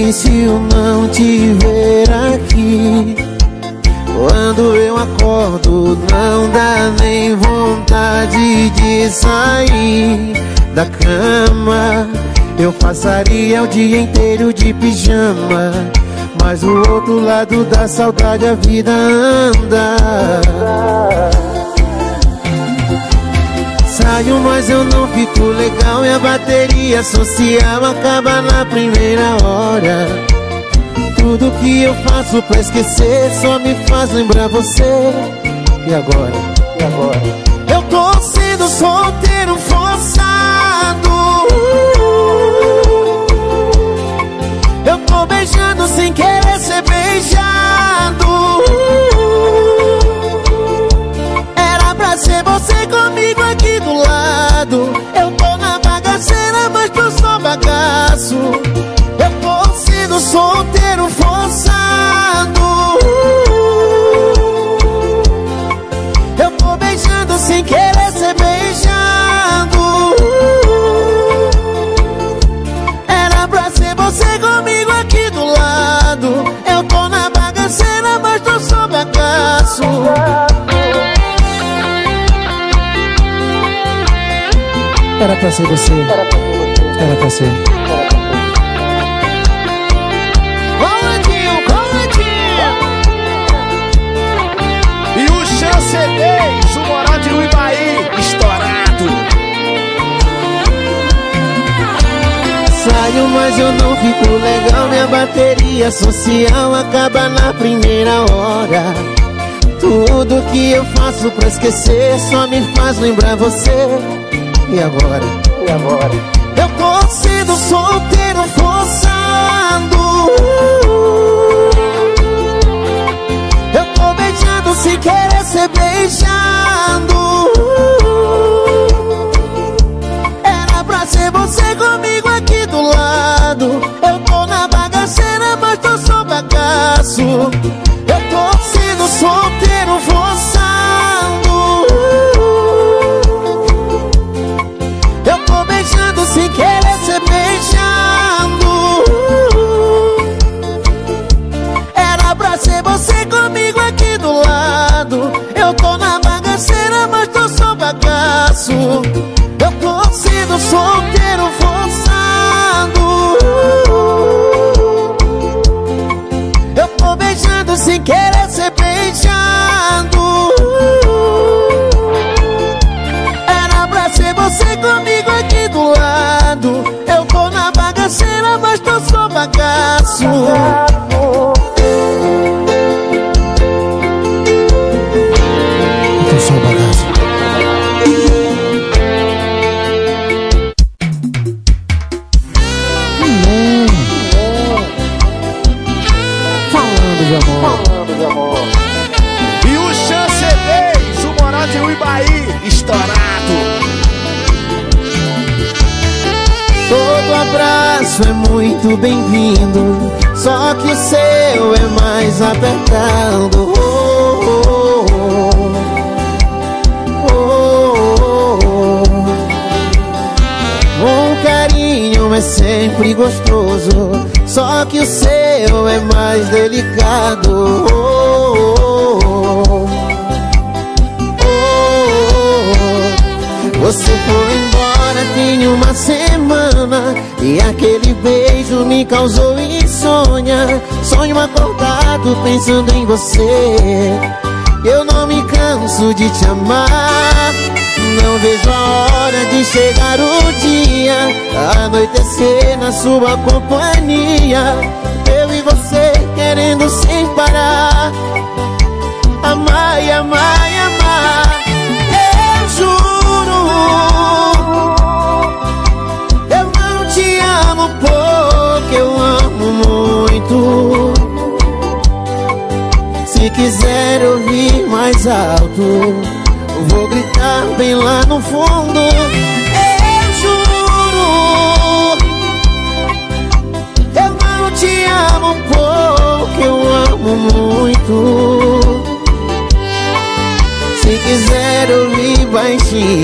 difícil não te ver aqui. Quando eu acordo não dá nem vontade de sair da cama. Eu passaria o dia inteiro de pijama, mas do outro lado da saudade a vida anda. Saio, mas eu não fico legal e a bateria social acaba na primeira hora. Tudo que eu faço pra esquecer só me faz lembrar você. E agora? E agora? Eu tô sendo solteiro forçado. Eu tô beijando sem querer ser beijado. Era pra ser você comigo aqui do lado. Eu tô na bagaceira, mas tô só bagaço. Eu tô sendo solteiro forçado. Eu tô beijando sem querer ser beijado. Era pra ser você comigo aqui do lado. Eu tô na bagaceira, mas tô só bagaço. Era pra ser você. Era pra ser. Coladinho, coladinho. E o Chance 10, o Moral de Uibaí, estourado. Saio, mas eu não fico legal. Minha bateria social acaba na primeira hora. Tudo que eu faço pra esquecer só me faz lembrar você. E agora? E agora? Eu tô sendo solteiro forçado. Eu tô beijando sem querer ser beijado. Era pra ser você comigo aqui do lado. Eu tô na bagaceira, mas tô só bagaço. Eu tô sendo solteiro forçado. Eu tô beijando sem querer ser beijado. Era pra ser você comigo aqui do lado. Eu tô na bagaceira, mas tô só bagaço. Eu tô sendo solteiro forçado. Eu tô beijando sem querer ser beijado. Era pra ser você comigo aqui do lado. Eu tô na bagaceira, mas tô só bagaço. Eu tô só bagaço. Falando de amor. Falando de amor. E o Chance 10, o Moral de Uibaí, estourado. Todo abraço é muito bem-vindo, só que o seu é mais apertado. Oh, oh, oh, oh. Um carinho é sempre gostoso, só que o seu é mais delicado. Oh, oh, oh. Você foi embora tem uma semana e aquele beijo me causou insônia. Sonho acordado pensando em você. Eu não me canso de te amar. Não vejo a hora de chegar o dia, anoitecer na sua companhia. Eu e você querendo sem parar, amar e amar e amar. Eu juro, eu não te amo pouco, eu amo muito. Se quiser ouvir mais alto, vou gritar bem lá no fundo. Eu juro, eu não te amo pouco, eu amo muito. Se quiser ouvir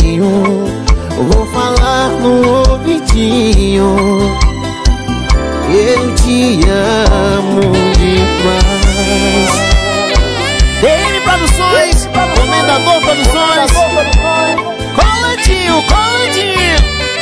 baixinho, vou falar no ouvidinho. Eu te amo demais. DM Produções, Comendador Produções, Colandinho, Colandinho.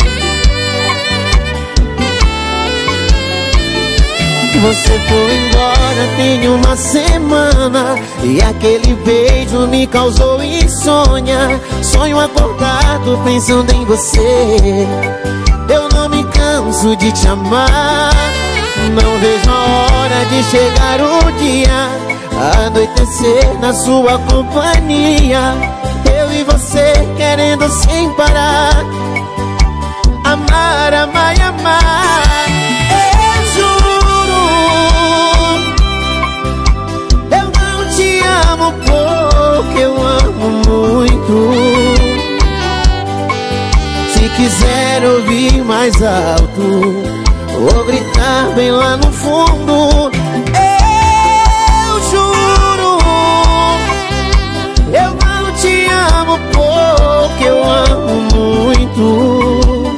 Você foi embora tem uma semana e aquele beijo me causou insônia. Sonho acordado pensando em você. Eu não me canso de te amar. Não vejo a hora de chegar o dia, anoitecer na sua companhia. Eu e você querendo sem parar, amar, amar e amar. Eu juro, eu não te amo pouco, eu amo muito. Se quiser ouvir mais alto ou gritar bem lá no fundo, eu juro, eu não te amo pouco, eu amo muito.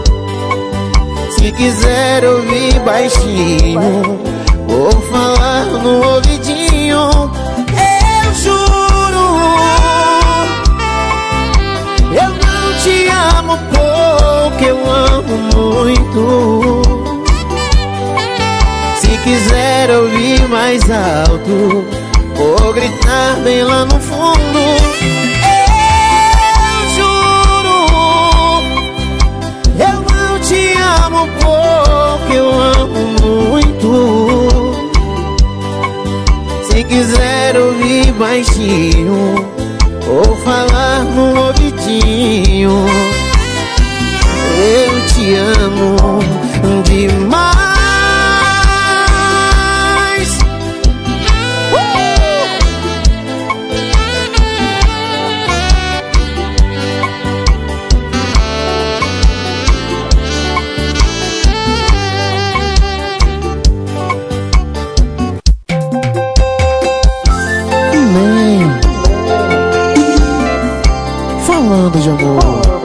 Se quiser ouvir baixinho ou falar no ouvidinho, eu juro, eu não te amo pouco, eu amo muito. Se quiser ouvir mais alto ou gritar bem lá no fundo, eu juro, eu não te amo pouco, eu amo muito. Se quiser ouvir baixinho ou falar no ouvidinho, eu te amo demais. Falando de amor.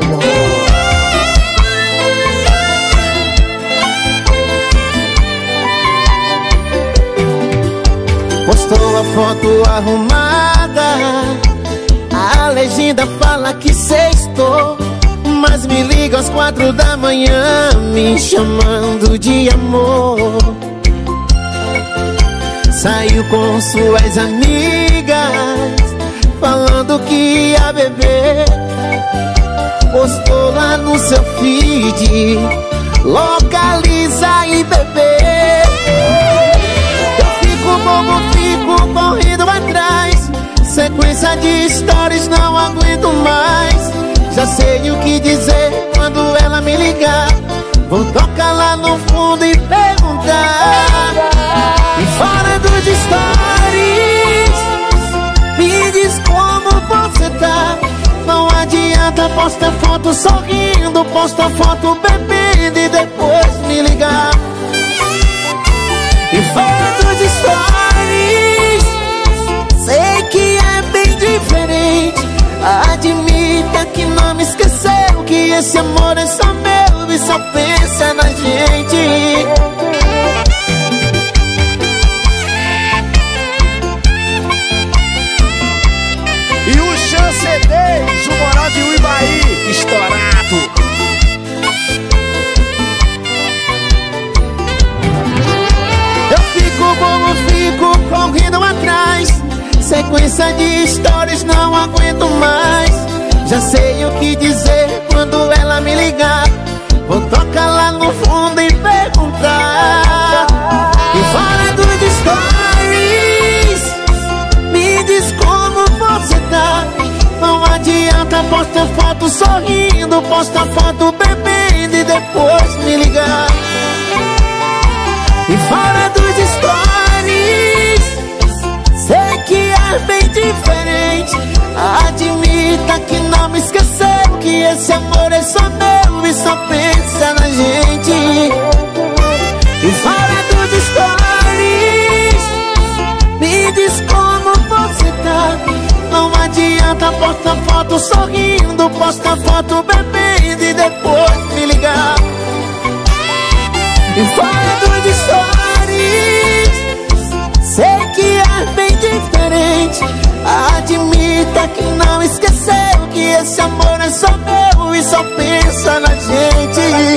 Postou a foto arrumada, a legenda fala que sextou, mas me liga às 4 da manhã me chamando de amor. Saiu com suas amigas falando que ia beber, postou lá no seu feed, localiza e beber. Eu fico bobo, fico correndo atrás, sequência de stories, não aguento mais. Já sei o que dizer quando ela me ligar, vou tocar lá no fundo e perguntar. E fora dos stories, me diz como você tá. Não adianta postar foto sorrindo, posta foto bebendo e depois me ligar. E fora dos stories, sei que é bem diferente. Admita que não me esqueceu, que esse amor é só meu e só pensa na gente. E o Chancedez, o Moral de Uibaí, estourado. Eu fico bobo, fico correndo atrás, sequência de stories, não aguento mais. Já sei o que dizer quando ela me ligar, vou tocar lá no fundo e perguntar. E fora dos stories, me diz como você tá. Não adianta postar foto sorrindo, posta foto bebendo e depois me ligar. E fora dos stories, sei que é bem diferente. Admita que não me esqueceu, que esse amor é só meu e só pensa na gente. E fora dos stories, me diz como você tá. Não adianta postar foto sorrindo, posta foto bebendo e depois me ligar. E fora dos de Soares. Sei que é bem diferente. Admita que não esqueceu que esse amor é só meu e só pensa na gente.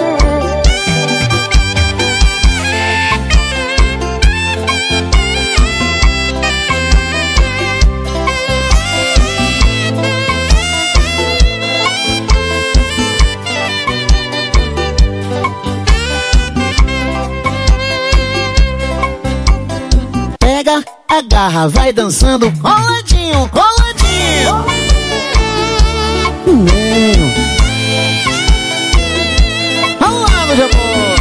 Pega, agarra, vai dançando, coladinho, coladinho. Rolando de amor.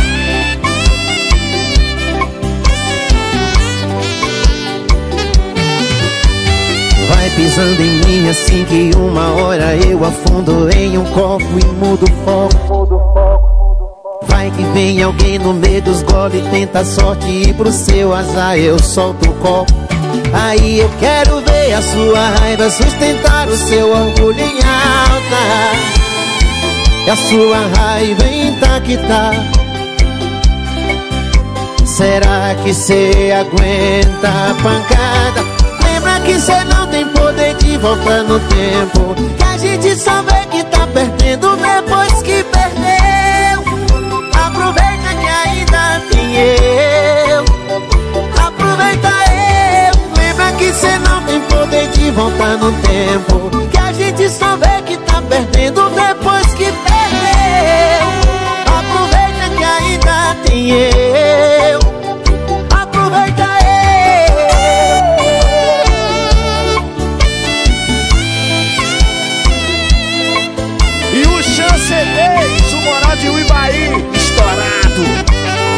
Vai pisando em mim assim que uma hora eu afundo em um copo e mudo o foco. Vai que vem alguém no meio dos goles, tenta a sorte e pro seu azar eu solto o copo. Aí eu quero ver a sua raiva sustentar o seu orgulho em alta. E a sua raiva intacta. Será que cê aguenta a pancada? Lembra que cê não tem poder de voltar no tempo, que a gente só vê que tá perdendo depois que perdeu. Aproveita que ainda tem eu. Aproveita eu. Lembra que cê não tem poder de voltar no tempo, que a gente só vê que tá perdendo depois que perdeu. Aproveita que ainda tem eu. Aproveita eu. E o Chancelês, o Moral de Uibaí, estourado.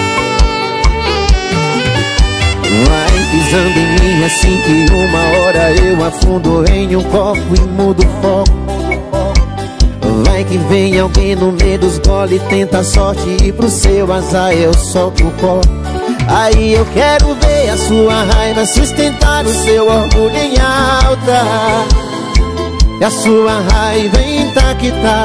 Vai pisando em mim assim que uma hora eu afundo em um copo e mudo o foco. Vai que vem alguém no meio dos goles, tenta a sorte e pro seu azar eu solto o copo. Aí eu quero ver a sua raiva sustentar o seu orgulho em alta. E a sua raiva intacta.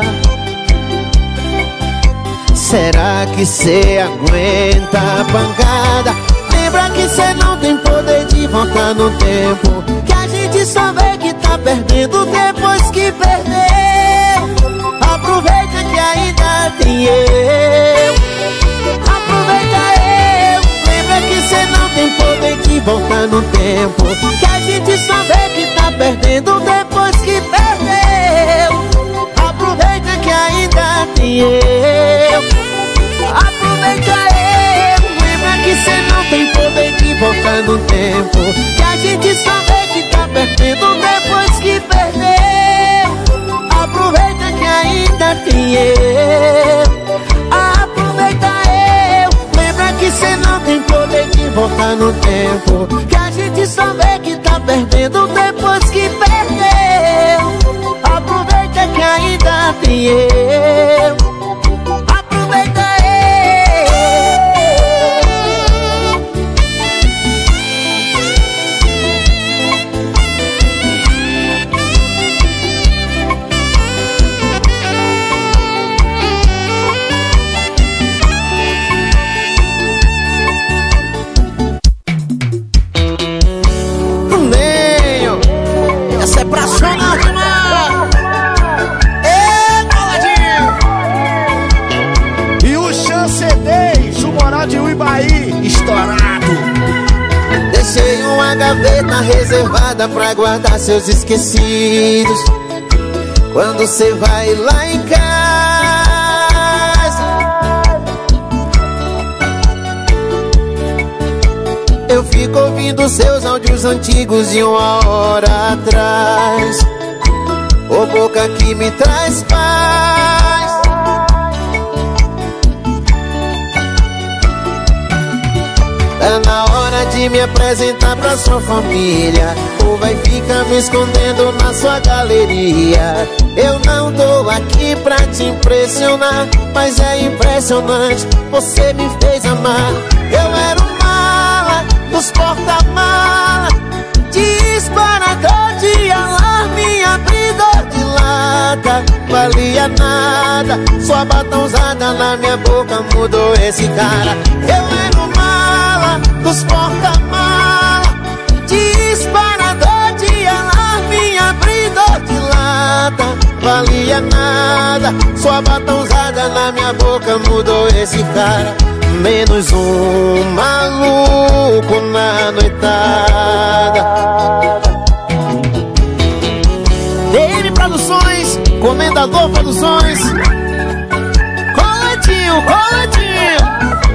Será que cê aguenta a pancada? Lembra que cê não tem poder de voltar no tempo, que a gente só vê que tá perdendo depois que perdeu. Aproveita que ainda tem eu. Aproveita eu. Lembra que cê não tem poder de voltar no tempo, que a gente só vê que tá perdendo depois que perdeu. Aproveita que ainda tem eu. Aproveita eu. Lembra que cê não tem poder de voltar no tempo, que a gente só vê que tá perdendo depois que perdeu. Aproveita que ainda tem eu. Aproveita eu. Lembra que cê não tem poder de voltar no tempo, que a gente só vê que tá perdendo depois que perdeu. Aproveita que ainda tem eu. Aproveita eu. Essa é pra sonar, irmão. Ê, coladinho. E o Chancelês, o Moral de Uibaí, estourado. Deixei uma gaveta reservada pra guardar seus esquecidos. Quando cê vai lá em casa, eu fico ouvindo seus áudios antigos de uma hora atrás. Ô boca que me traz paz. Tá na hora de me apresentar pra sua família, ou vai ficar me escondendo na sua galeria. Eu não tô aqui pra te impressionar, mas é impressionante, você me fez amar. Eu era um mala dos porta-mala, disparador de alarme, abridor de lata, valia nada. Sua batonzada na minha boca mudou esse cara. Eu era o mala dos porta-mala, disparador de alarme, abridor de lata. Valia nada, sua batonzada na minha boca mudou esse cara. Menos um maluco na noitada. DM Produções, Comendador Produções. Coladinho, coladinho.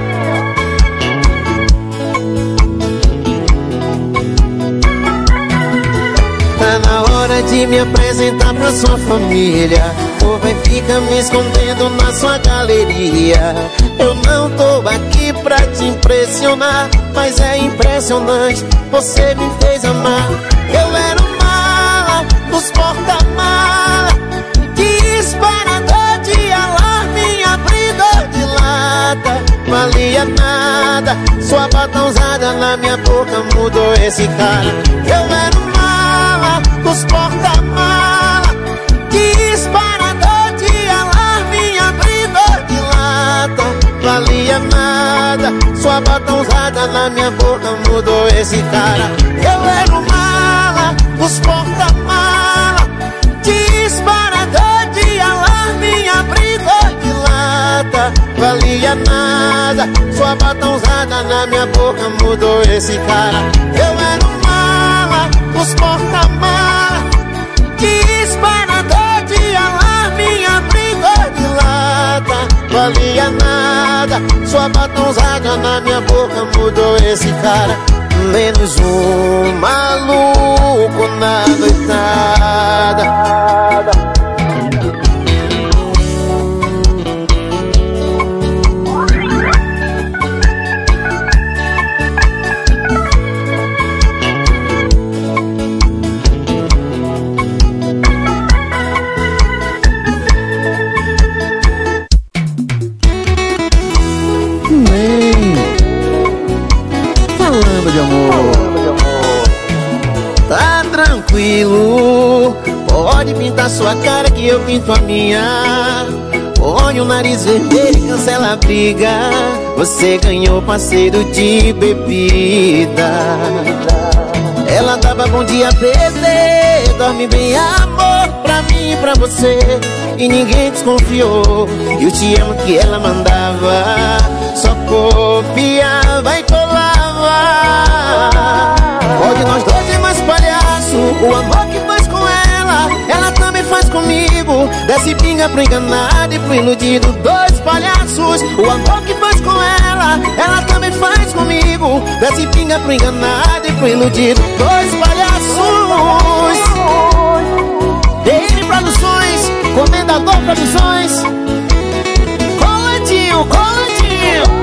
Tá na hora de me apresentar pra sua família, ou vai ficar me escondendo na sua galeria. Eu não tô aqui pra te impressionar, mas é impressionante, você me fez amar. Eu era o mala dos porta-mala, disparador de alarme, abridor de lata. Valia nada, sua batonzada na minha boca mudou esse cara. Eu era o mala dos porta-mala, disparador de alarme, abridor de lata. Valia nada, sua batonzada na minha boca mudou esse cara. Eu era o mala dos porta-mala, disparador de alarme, abridor de lata. Valia nada, sua batonzada na minha boca mudou esse cara. Eu era o mala dos porta-mala, disparador de alarme, abridor de lata. Valia nada, sua batonzada na minha boca mudou esse cara. Menos um maluco na noitada. Falando de amor, tá tranquilo, pode pintar sua cara que eu pinto a minha. Põe o nariz vermelho e cancela a briga, você ganhou parceiro de bebida. Ela dava bom dia, bebê, dorme bem, amor, pra mim e pra você. E ninguém desconfiou, e o te amo que ela mandava só copiava e colava. Pode nós dois ser mais palhaço, o amor que faz com ela também faz comigo. Desce pinga pro enganado e pro iludido, dois palhaços. O amor que faz com ela também faz comigo. Desce pinga pro enganado e pro iludido, dois palhaços. DM Produções, Comendador Produções. Coladinho, coladinho.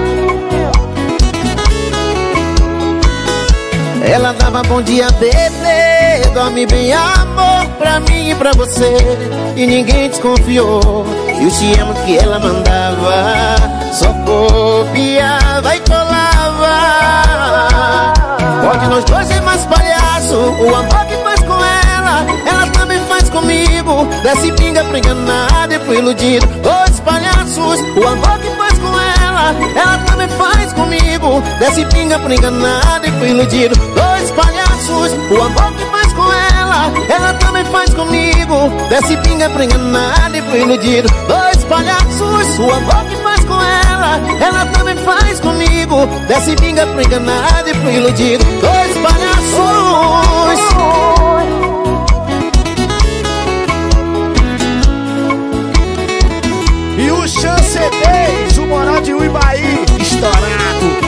Ela dava bom dia, bebê, dorme bem, amor, pra mim e pra você. E ninguém desconfiou, e o te amo que ela mandava só copiava e colava. Pode nós dois ser mais palhaço, o amor que faz com ela também faz comigo. Desce pinga pro enganado e pro iludido, dois palhaços. O amor que faz com ela também faz comigo. Desce pinga pro enganado e pro iludido, dois palhaços. O amor que faz com ela também faz comigo. Desce pinga pro enganado e pro iludido, dois palhaços. O amor que faz com ela também faz comigo. Desce pinga pro enganado e pro iludido, dois palhaços. E o Chance 10, o Moral de Uibaí, estourado.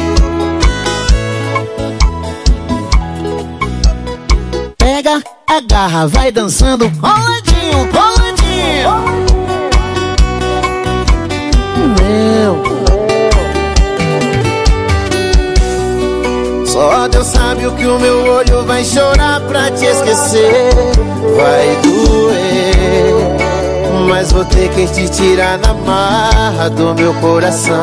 Pega, agarra, vai dançando, coladinho, coladinho. Meu, só Deus sabe o que o meu olho vai chorar pra te esquecer. Vai doer, mas vou ter que te tirar na marra do meu coração.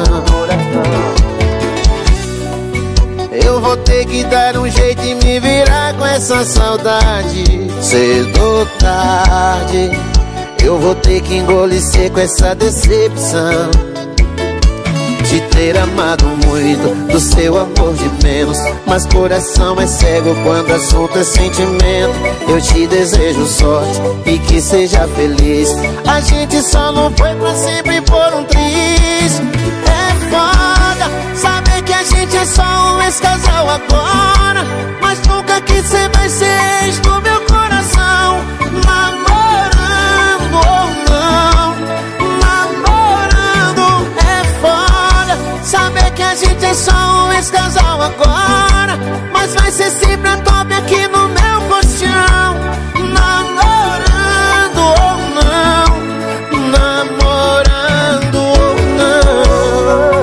Eu vou ter que dar um jeito e me virar com essa saudade. Cedo ou tarde eu vou ter que engolir seco essa decepção de ter amado muito, do seu amor de menos. Mas coração é cego quando assunto é sentimento. Eu te desejo sorte e que seja feliz. A gente só não foi pra sempre por um triz. É foda saber que a gente é só um ex-casal agora, mas nunca que cê vai ser ex do meu coração. Namorando ou não, namorando é foda saber que a gente é só um ex-casal agora, mas vai ser sempre a top aqui no meu colchão. Namorando ou não, namorando ou não.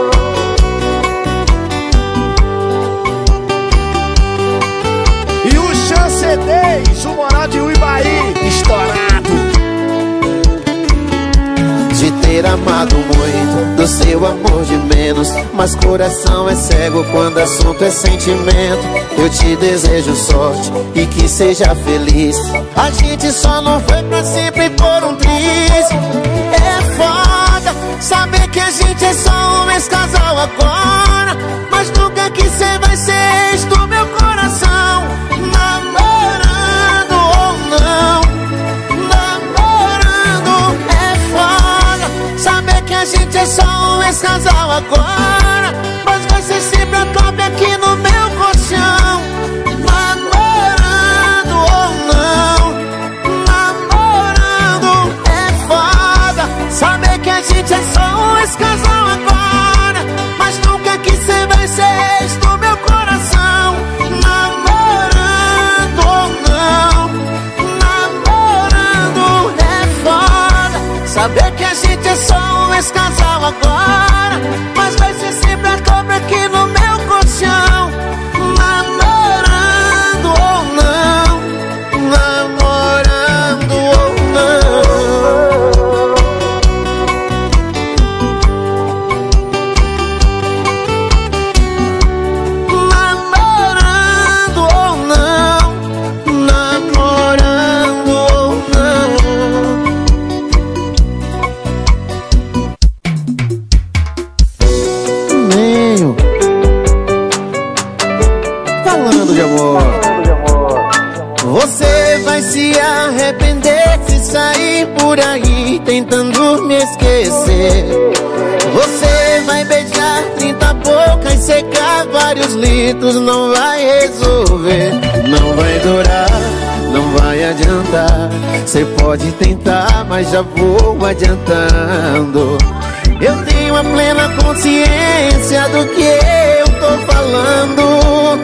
E o Chance 10, o Moral de Uibaí, estourado. De ter amado muito, do seu amor de menos. Mas coração é cego quando assunto é sentimento. Eu te desejo sorte e que seja feliz. A gente só não foi pra sempre por um triz. É foda saber que a gente é só um ex-casal agora, mas nunca que cê vai ser ex do meu coração. Namorando ou não, namorando é foda saber que a gente é só um ex-casal agora, mas vai ser sempre a top aqui no meu colchão. Namorando ou não, namorando é foda saber que a gente é só um ex-casal agora, mas nunca que cê vai ser ex do meu coração. Namorando ou não, namorando é foda saber que a gente é só um ex-casal agora, mas vai ser sempre a cobra aqui no meu colchão. Namorando ou não, namorando ou não. Namorando ou não, namorando ou não. Meio falando de amor. Você vai se arrepender se sair por aí tentando me esquecer. Você vai beijar 30 bocas e secar vários litros, não vai resolver, não vai durar, não vai adiantar. Cê pode tentar, mas já vou adiantando. Eu tenho a plena consciência do que eu tô falando.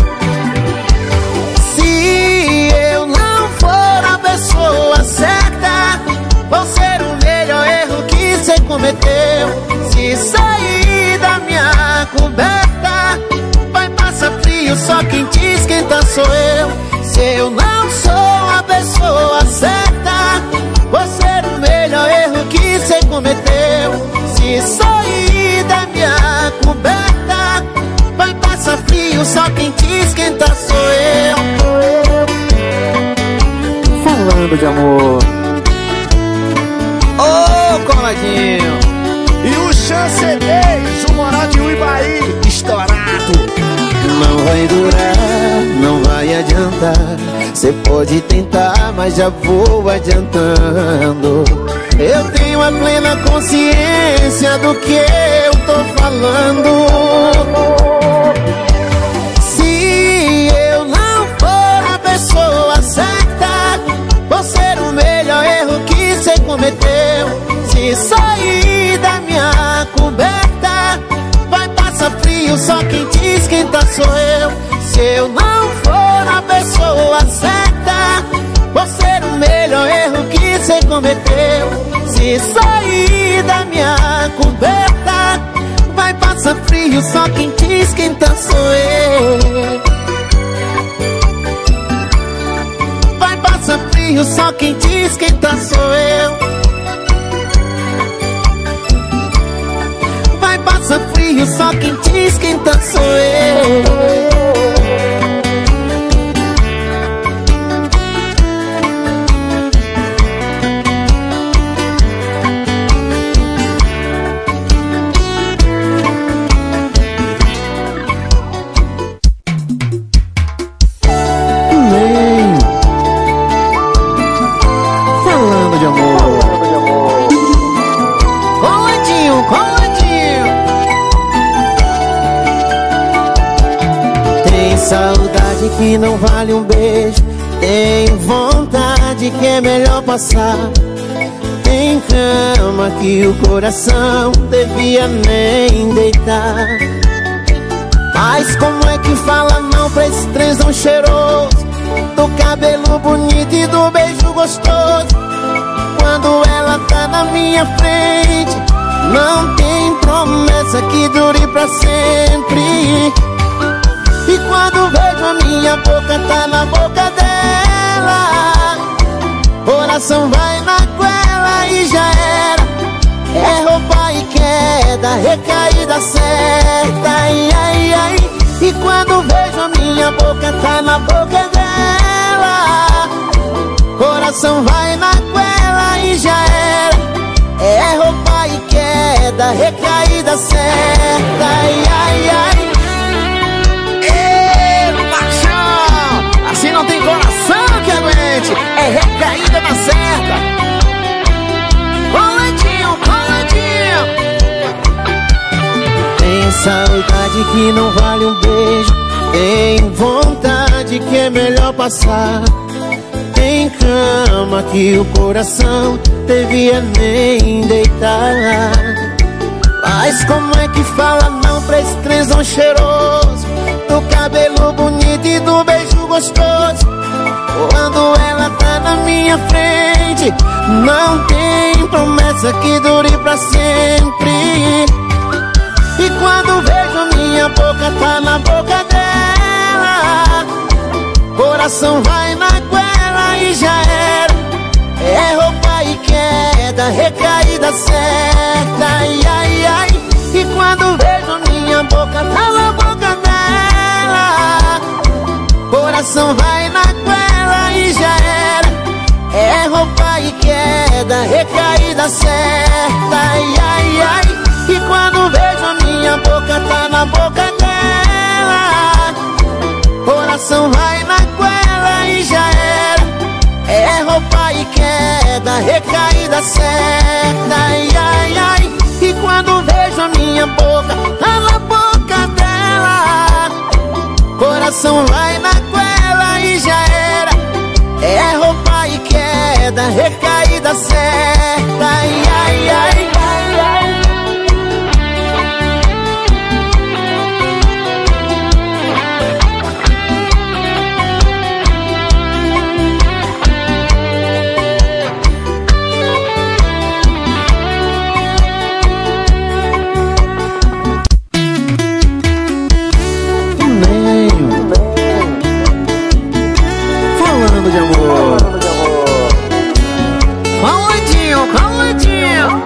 Se eu não for a pessoa certa, vou ser o melhor erro que cê cometeu. Se sair da minha coberta, vai passar frio, só quem te esquenta sou eu. Se eu não sou a pessoa certa, vou ser o melhor erro que cê cometeu. Se sair da minha coberta, vai passar frio, só quem te esquenta sou eu. Falando de amor. Ô, coladinho. E o Chance 10, o Moral de Uibaí, estourado. Não vai durar, não vai adiantar. Cê pode tentar, mas já vou adiantando. Eu tenho a plena consciência do que eu tô falando. Se eu não for a pessoa certa, vou ser o melhor erro que cê cometeu. Se sair da minha coberta, vai passar frio, só quem te esquenta sou eu. Se eu não for a pessoa certa, vou ser o melhor erro que cê cometeu. Se sair da minha coberta, vai passar frio, só quem te esquenta sou eu. Vai passar frio, só quem te esquenta sou eu. Vai passar frio, só quem te esquenta sou eu. saudade que não vale um beijo. Tem vontade que é melhor passar. Tem cama que o coração devia nem deitar. Mas como é que fala não pra esse trenzão cheiroso, do cabelo bonito e do beijo gostoso? Quando ela tá na minha frente, não tem promessa que dure pra sempre. E quando vejo a minha boca tá na boca dela, coração vai na goela e já era. É roupa e queda, recaída certa, ai, ai, ai. E quando vejo a minha boca tá na boca dela, coração vai na goela e já era. É roupa e queda, recaída certa, ai, ai, ai. Assim não tem coração que aguente, é recaída na certa. Coladinho, coladinho. Tem saudade que não vale um beijo. Tem vontade que é melhor passar. Tem cama que o coração devia nem deitar. Mas como é que fala não pra esse trenzão cheiroso, do cabelo bonito e do beijo gostoso? Quando ela tá na minha frente, não tem promessa que dure pra sempre. E quando vejo a minha boca tá na boca dela, coração vai na goela e já era. É roupa e queda, recaída certa, ai, ai, ai. E quando vejo a minha boca tá na boca dela, coração vai na goela e já era. É roupa e queda, recaída certa, ai, ai, ai. E quando vejo a minha boca tá na boca dela, coração vai na goela e já era. É roupa e queda, recaída certa, ai, ai, ai. E quando vejo a minha boca tá na boca dela, coração vai na goela e já era. É roupa e queda, recaída certa, ai, ai, ai. Falando de amor, coladinho, coladinho.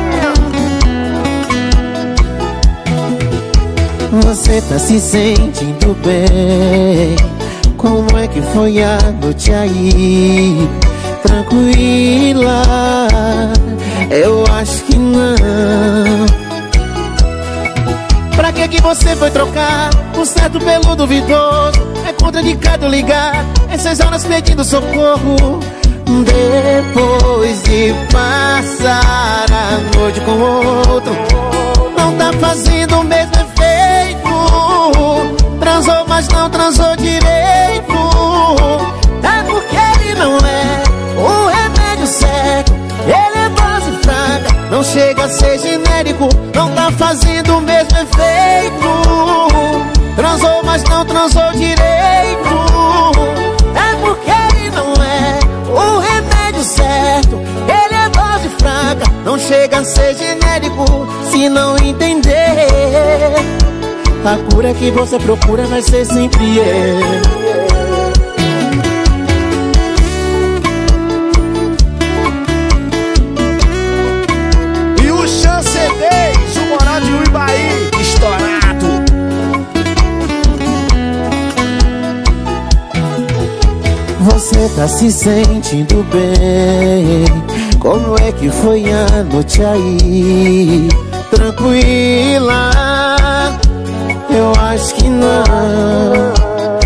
Você tá se sentindo bem? Como é que foi a noite aí? Tranquila? Eu acho que não. Pra que você foi trocar o certo pelo duvidoso? É contraindicado ligar, é 6 horas pedindo socorro. Depois de passar a noite com outro, não tá fazendo o mesmo efeito. Transou, mas não transou direito. É porque ele não é o remédio certo. Ele é dose fraca, não chega a ser genérico. Não tá fazendo o mesmo efeito. Transou, mas não transou direito. É porque ele não é o remédio certo. Ele é dose fraca, não chega a ser genérico. Se não entender, a cura que você procura vai ser sempre ele. Você tá se sentindo bem? Como é que foi a noite aí? Tranquila? Eu acho que não.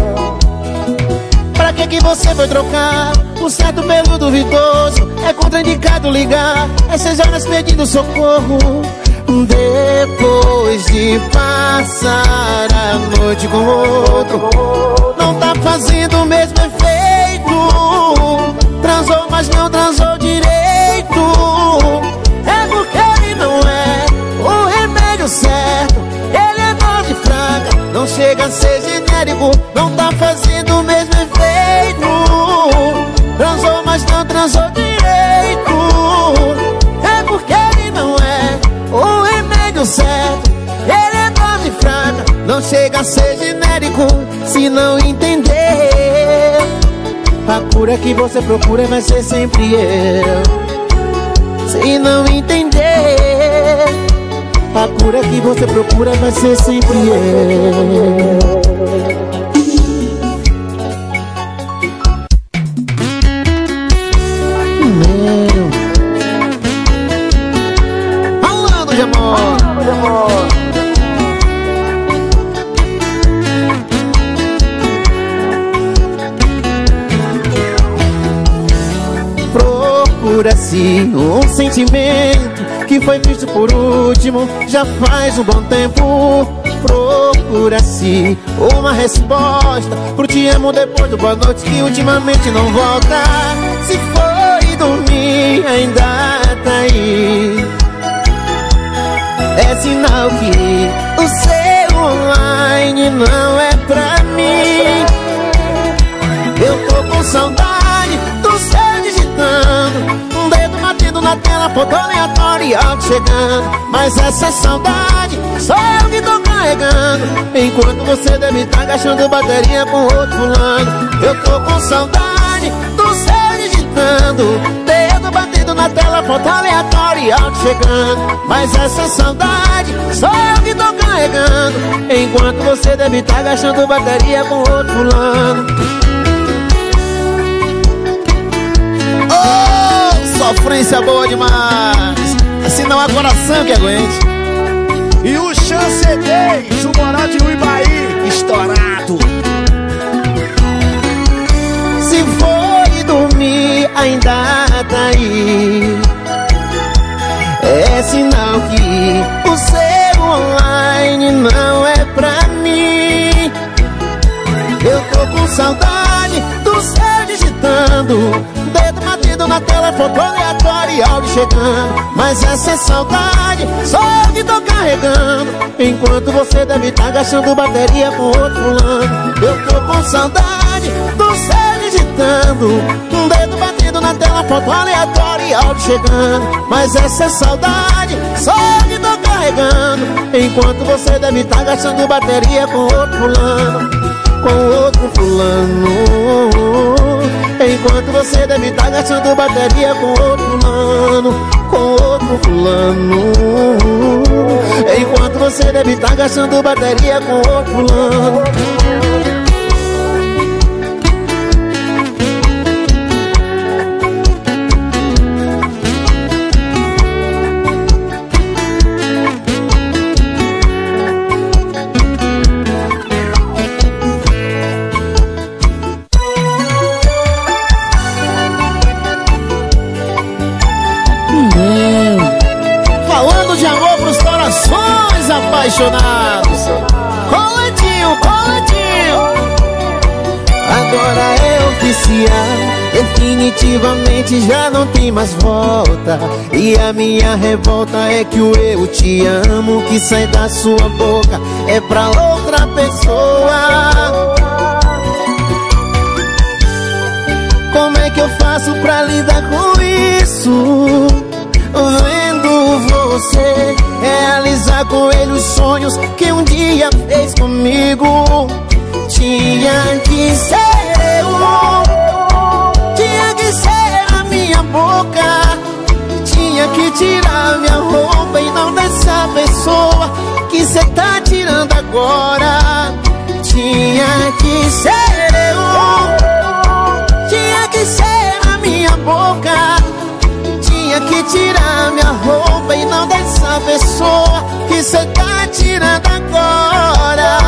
Pra que você foi trocar o certo pelo duvidoso? É contraindicado ligar, é 6 horas pedindo socorro. Depois de passar a noite com outro, não tá fazendo o mesmo efeito. Transou, mas não transou direito. É porque ele não é o remédio certo. Ele é dose fraca, não chega a ser genérico. Não tá fazendo o mesmo efeito. Transou, mas não transou direito. É porque ele não é o remédio certo. Ele é dose fraca, não chega a ser genérico. Se não entender, a cura que você procura vai ser sempre eu. Se não entender, a cura que você procura vai ser sempre eu. Falando de amor, procura-se um sentimento que foi visto por último já faz um bom tempo. Procura-se uma resposta pro te amo depois do boa noite que ultimamente não volta. Se foi dormir ainda tá aí, é sinal que o seu online não é pra mim. Eu tô com saudade do seu digitando, um dedo batendo na tela, foto aleatória e áudio chegando. Mas essa saudade só eu que tô carregando, enquanto você deve estar gastando bateria com outro fulano. Eu tô com saudade do seu digitando, dedo batendo na tela, foto aleatória e áudio chegando. Mas essa saudade só eu que tô carregando, enquanto você deve estar gastando bateria com outro fulano. Oh, sofrência boa demais, assim não há coração que aguente. E o Chancedez, o Moral de Uibaí, estourado. Se foi dormir ainda tá aí, é sinal que o seu online não é pra mim. Eu tô com saudade do seu digitando, dedo batendo na tela, foto aleatória e áudio chegando. Mas essa saudade só eu que tô carregando, enquanto você deve estar gastando bateria com outro fulano. Eu tô com saudade do seu digitando, um dedo batendo na tela, foto aleatória e áudio chegando. Mas essa saudade só eu que tô carregando, enquanto você deve estar gastando bateria com outro fulano. Com outro fulano, enquanto você deve estar gastando bateria com outro fulano. Com outro fulano, enquanto você deve estar gastando bateria com outro fulano. Apaixonados, coladinho, coladinho. Agora é oficial, definitivamente já não tem mais volta. E a minha revolta é que o eu te amo que sai da sua boca é pra outra pessoa. Como é que eu faço pra lidar com isso? Vendo você realizar com ele os sonhos que um dia fez comigo. Tinha que ser eu, tinha que ser a minha boca, tinha que tirar minha roupa e não dessa pessoa que cê tá tirando agora. Tinha que ser eu, tinha que ser a minha boca, tinha que tirar minha roupa e não dessa pessoa que cê tá tirando agora.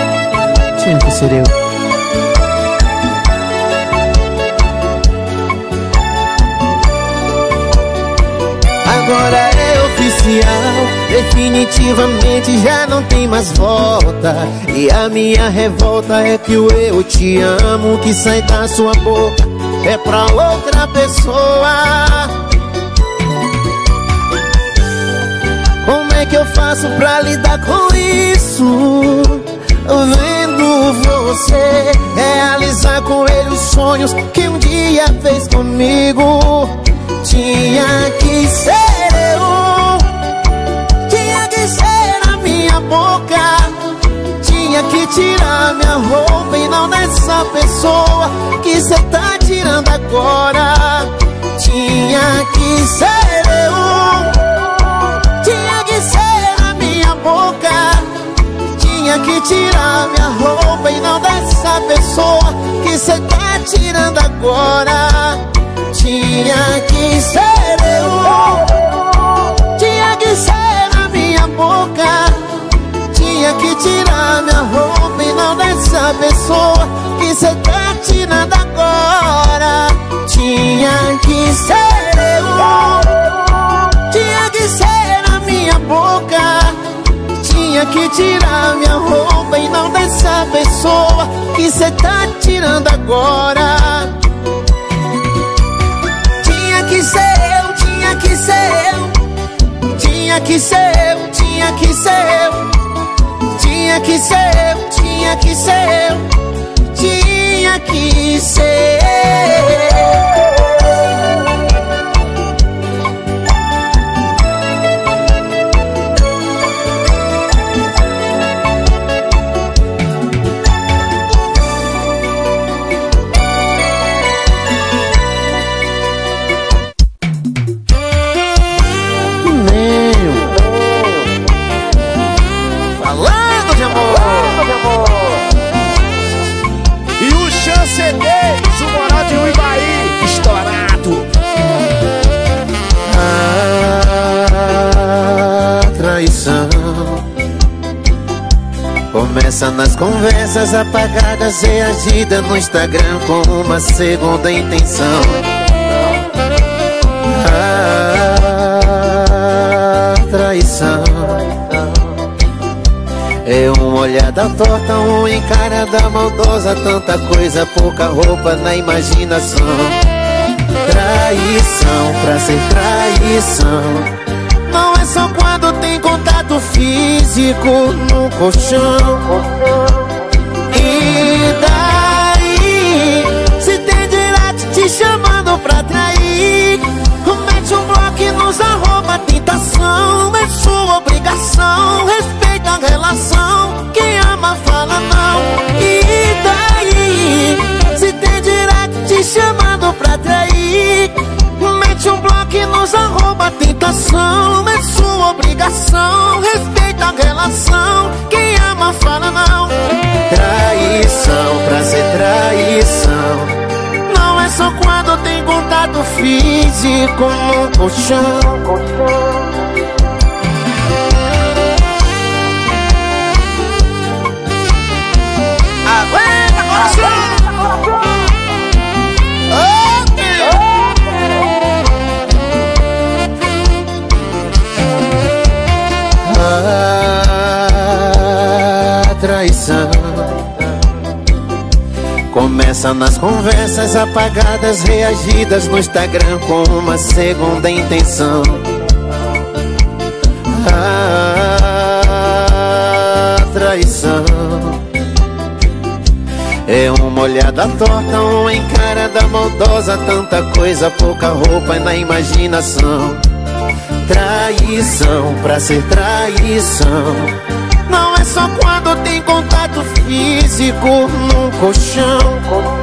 Tinha que ser eu. agora é oficial. Definitivamente já não tem mais volta. E a minha revolta é que o eu te amo que sai da sua boca é pra outra pessoa. Como é que eu faço pra lidar com isso? Vendo você realizar com ele os sonhos que um dia fez comigo. Tinha que ser eu, tinha que ser a minha boca, tinha que tirar minha roupa e não dessa pessoa que cê tá tirando agora. Tinha que ser eu, tinha que ser a minha boca, tinha que tirar minha roupa e não dessa pessoa que cê tá tirando agora. Tinha que ser eu, tinha que ser a minha boca, tinha que tirar minha roupa e não dessa pessoa que cê tá tirando agora. Tinha que ser eu, tinha que ser a minha boca, tinha que tirar minha roupa e não dessa pessoa que cê tá tirando agora. Tinha que ser eu, tinha que ser eu, tinha que ser eu, tinha que ser eu, tinha que ser eu, tinha que ser eu, tinha que ser começa nas conversas apagadas, reagida no Instagram com uma segunda intenção. Traição é uma olhada torta, uma encarada maldosa, tanta coisa, pouca roupa na imaginação. Traição pra ser traição não é só quando tem contato físico no colchão. E daí, se tem direto te chamando pra trair, mete um bloco e nos arroba a tentação. É sua obrigação, respeita a relação, quem ama fala não. E daí, se tem direto te chamando pra trair, mete um bloco e nos arroba a tentação. É sua obrigação, respeita a relação, quem ama fala não. Traição pra ser traição não é só quando tem contato físico no colchão. Aguenta, coração! Traição começa nas conversas apagadas, reagidas no Instagram com uma segunda intenção. Traição é uma olhada torta, uma encarada maldosa, tanta coisa, pouca roupa na imaginação. Traição pra ser traição não é só quando tem contato físico no colchão.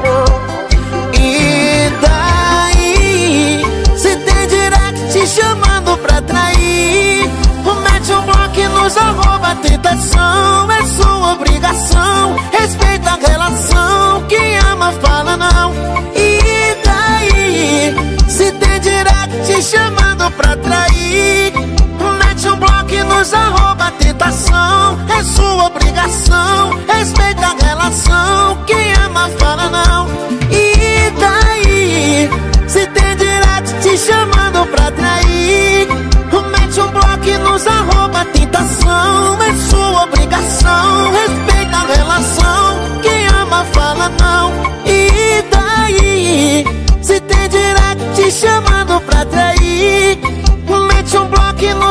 E daí, se tem direct te chamando pra trair, mete um bloco e nos arroba a tentação. É sua obrigação, respeita a relação, quem ama fala não. E daí, se tem direct te chamando pra trair, mete um bloco e nos arroba a tentação. É sua obrigação, respeita a relação, quem ama fala não. E daí, se tem direto te chamando pra trair,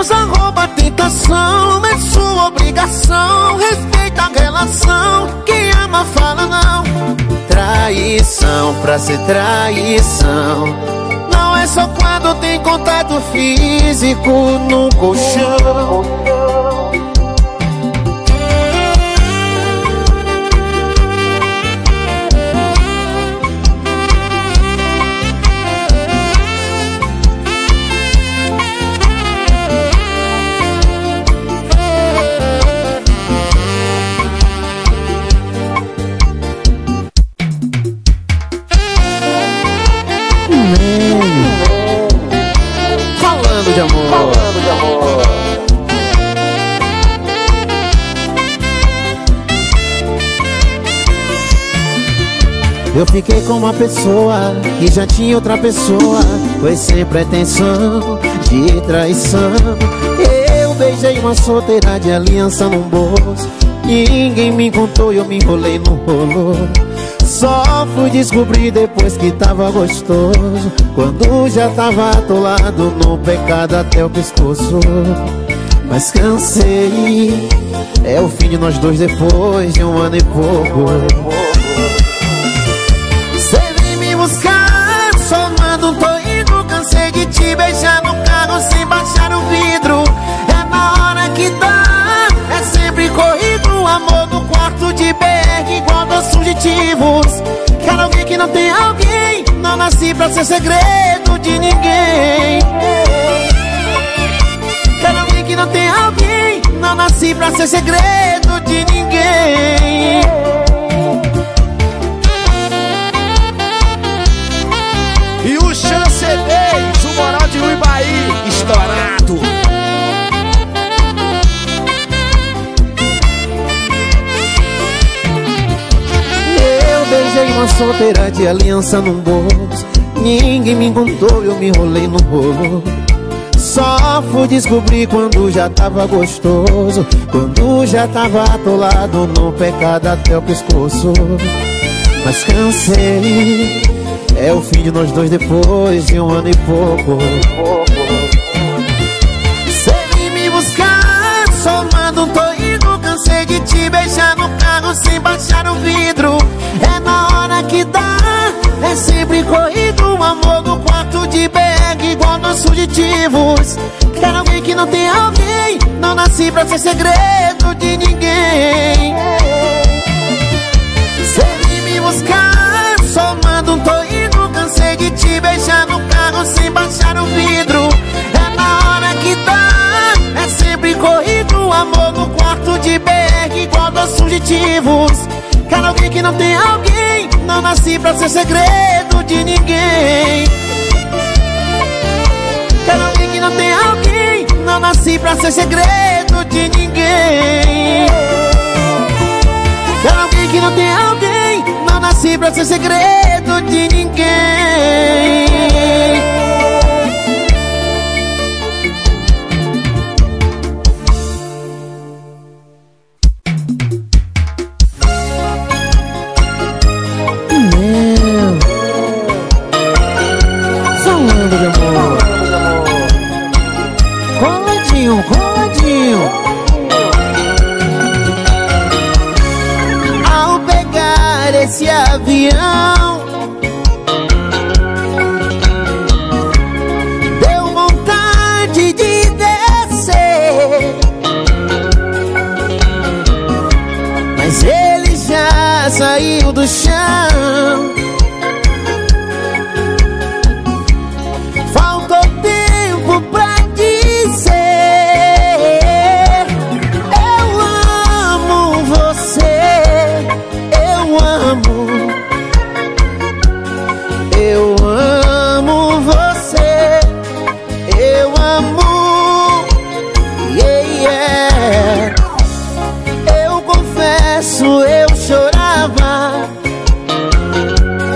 usa roupa, tentação, é sua obrigação. Respeita a relação, quem ama fala não. Traição pra ser traição não é só quando tem contato físico no colchão. Falando de amor. Falando de amor. Eu fiquei com uma pessoa que já tinha outra pessoa. Foi sem pretensão de traição. Eu beijei uma solteira de aliança num bolso. Ninguém me contou e eu me enrolei no rolo. Só fui descobrir depois que tava gostoso, quando já tava atolado no pecado até o pescoço. Mas cansei, é o fim de nós dois depois de 1 ano e pouco. Cê vem me buscar, só manda um toigo. Cansei de te beijar no carro sem baixar o vidro. É na hora que dá, é sempre corrido. Amor no quarto de BR igual dos fugitivos. Quero alguém que não tem alguém. Não nasci pra ser segredo de ninguém. Quero alguém que não tem alguém. Não nasci pra ser segredo de ninguém. E o Chance 10, o Moral de Uibaí, estourado. Beijei uma solteira de aliança num bolso. Ninguém me contou e eu me enrolei no rolo. Só fui descobrir quando já tava gostoso, quando já tava atolado no pecado até o pescoço. Mas cansei, é o fim de nós dois depois de 1 ano e pouco. Cê vem me buscar, só manda um toigo. Cansei de te beijar no carro sem baixar o vidro. É na hora que dá, é sempre corrido. Amor no quarto de BR igual nos fugitivos. Quero alguém que não tem alguém. Não nasci pra ser segredo de ninguém. Cê vem me buscar, só manda um toigo. Cansei de te beijar no carro sem baixar o vidro. É na hora que dá, é sempre corrido. Amor no quarto de BR igual dos fugitivos. Quero alguém que não tem alguém. Não nasci pra ser segredo de ninguém. Quero alguém que não tem alguém. Não nasci pra ser segredo de ninguém. Quero alguém que não tem alguém. Não nasci pra ser segredo de ninguém. Falando de amor. Coladinho, coladinho. Ao pegar esse avião, deu vontade de descer, mas ele já saiu do chão. Eu chorava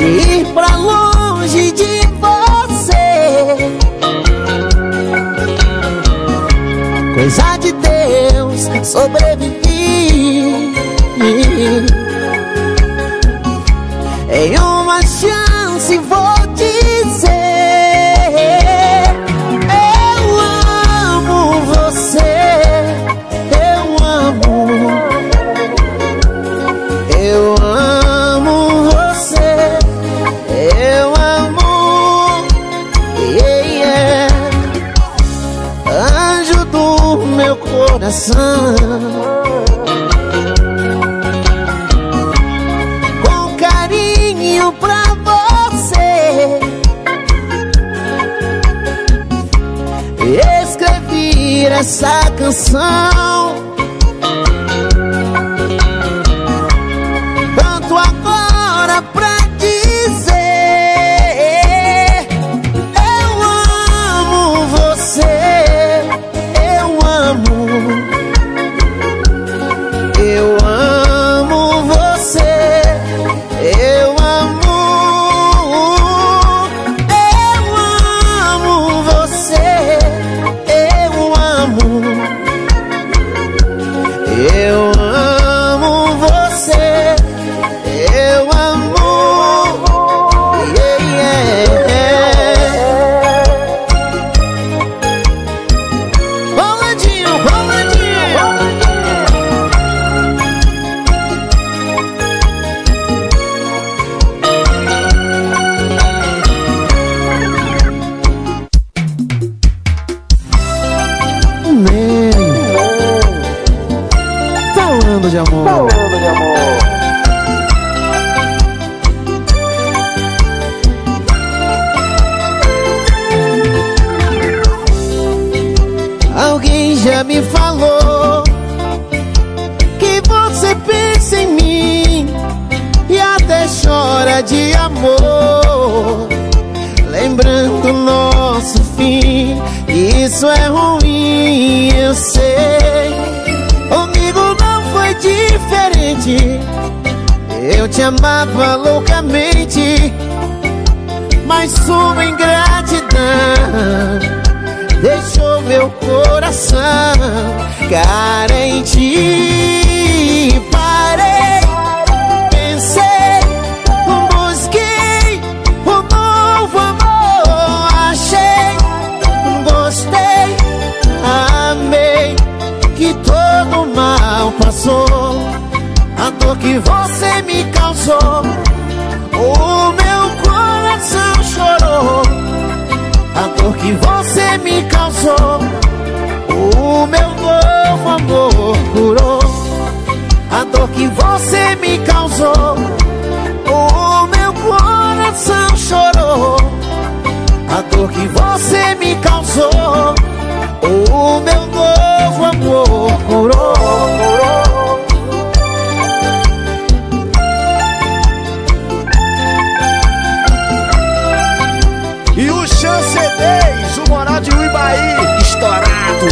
de ir pra longe de você. Coisa de Deus, sobrevivi. Em uma chance vou dizer: eu amo você, eu amo você, eu amo, yeah. Anjo do meu coração, com carinho pra você, escrevi essa canção. Tanto agora pra dizer: eu amo você, eu amo você, eu amo você, eu amo você, eu amo, yeah. Rolandinho, falando de amor. Alguém já me falou que você pensa em mim e até chora de amor, lembrando nosso fim. Isso é ruim, eu sei. Comigo não foi diferente. Eu te amava loucamente, mas sua ingratidão deixou meu coração carente. Parei, pensei, busquei um novo amor, achei, gostei, amei, que todo mal passou. A dor que você me causou, o meu coração chorou. A dor que você me causou, o meu novo amor curou. A dor que você me causou, o meu coração chorou. A dor que você me causou, o meu novo amor curou. E o Chancelês, o Moral de Uibaí, estourado.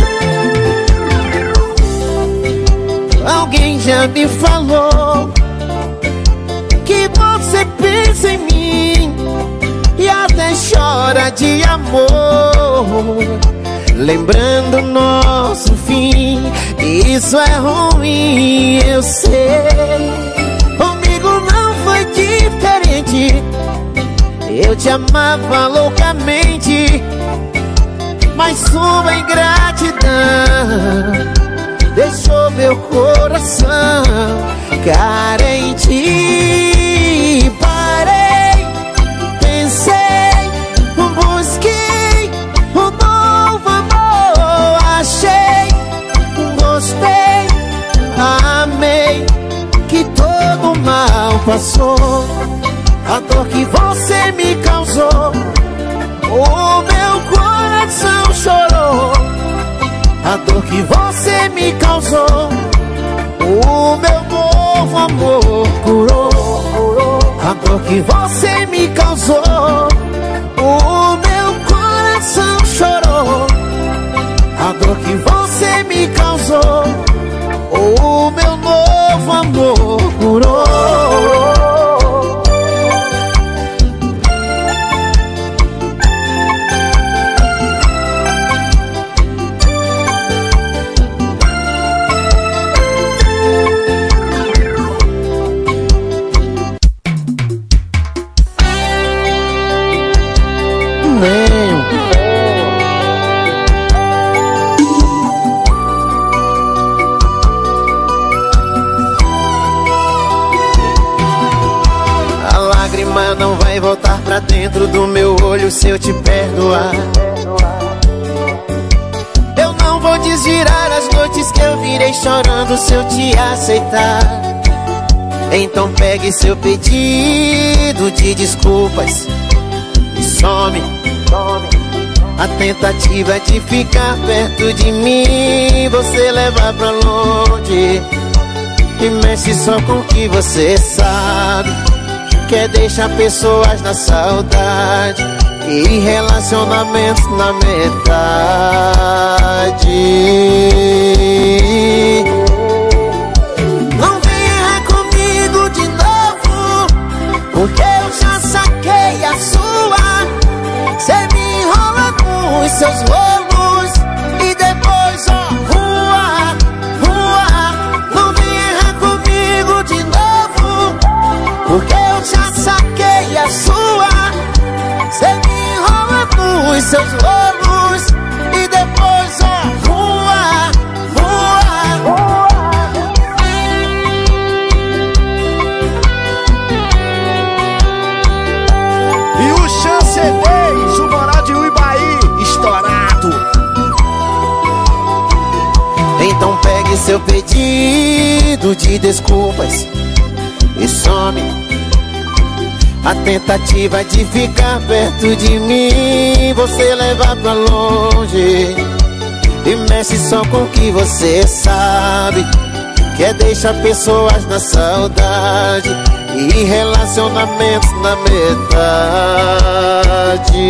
Alguém já me falou que você pensa em mim e até chora de amor, lembrando nosso fim. Isso é ruim, eu sei. Comigo não foi diferente. Eu te amava loucamente, mas sua ingratidão deixou meu coração carente. Parei, pensei, busquei um novo amor, achei, gostei, amei, que todo mal passou. A dor que você me causou, o meu coração chorou. A dor que você me causou, o meu novo amor curou. A dor que você me causou, o meu coração chorou. A dor que você me causou, o meu novo amor curou. Mas não vai voltar pra dentro do meu olho se eu te perdoar. Eu não vou desvirar as noites que eu virei chorando se eu te aceitar. Então pegue seu pedido de desculpas e some. A tentativa de ficar perto de mim você leva pra longe e mexe só com o que você sabe. Quer deixar pessoas na saudade e relacionamentos na metade. Não vem errar comigo de novo, porque eu já saquei a sua. Cê me enrola com os seus rolos e depois rua. Não vem errar comigo de novo, porque eu já saquei a sua. Cê me enrola nos seus rolos e depois rua. E o Chancelês, o moral de Uibaí, estourado. Então pegue seu pedido de desculpas e some. A tentativa de ficar perto de mim você leva pra longe e mexe só com o que você sabe. Quer deixar pessoas na saudade e relacionamentos na metade.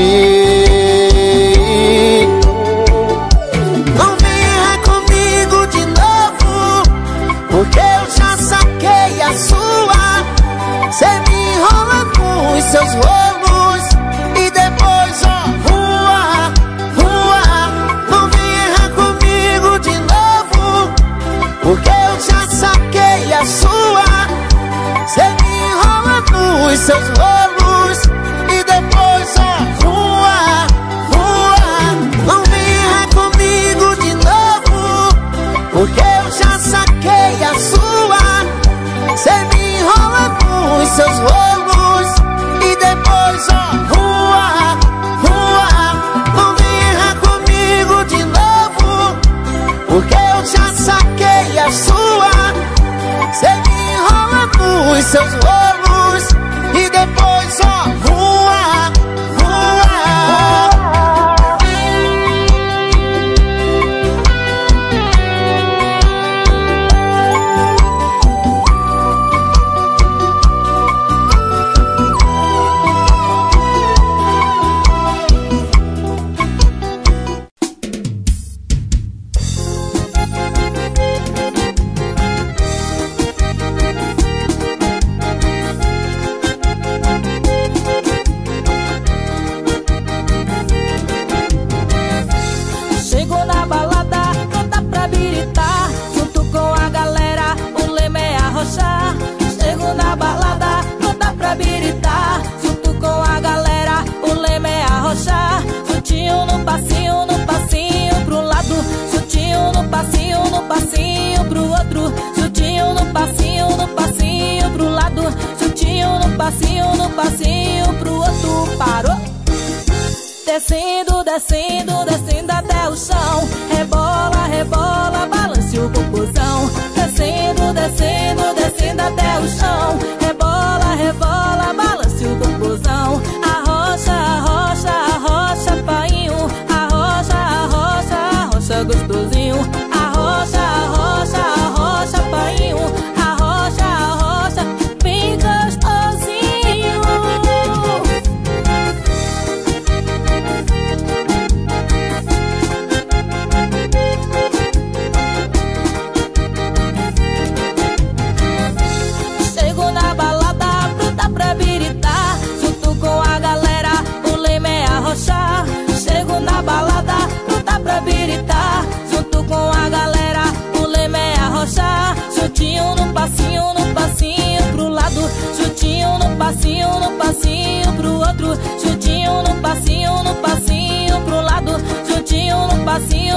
Não vem errar comigo de novo, porque eu já saquei a sua. Cê me enrola com os seus rolos e depois rua. Não vem errar comigo de novo, porque eu já saquei a sua. Cê me enrola nos seus rolos e depois rua. Não vem errar comigo de novo, porque eu já saquei a sua. Cê me enrola com os seus rolos e depois rua. Não vem errar comigo de novo, porque eu já saquei a sua. Cê me enrola nos seus rolos e depois rua. Descendo até o chão. Rebola, balance o popozão. Descendo até o chão. Rebola, balance o popozão. Arrocha, painho. Arrocha, gostosinho. Arrocha, painho. Arrocha, bem gostosinho. Chego na balada, pronta pra biritar. Junto com a galera, o leme é arrochar. Chego na balada, pronta pra biritar. Junto com a galera, o leme é arrochar. Juntinho no passinho pro lado. Juntinho no passinho pro outro. Juntinho no passinho pro lado. Juntinho no passinho